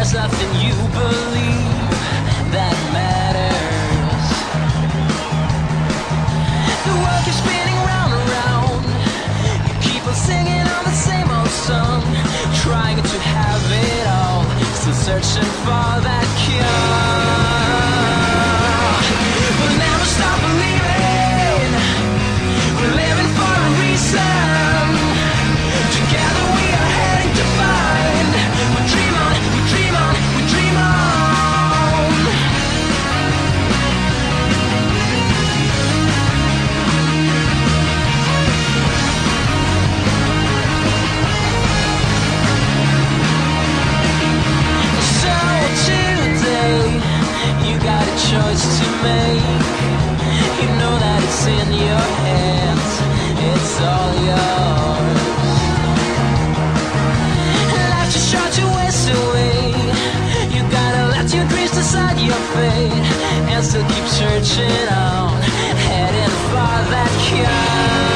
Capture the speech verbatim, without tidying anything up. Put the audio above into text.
there's nothing you believe that matters. The world keeps spinning round and round. You keep on singing on the same old song, trying to have it all, still searching for that cure. We'll never stop believing. We're living for a reason. Together we are heading to find. We dream on, we dream on, we dream on. So today, you got a choice to make. You know that it's in your hands, it's all yours. Life's too short to waste away. You gotta let your dreams decide your fate, and still keep searching on, heading for that cure.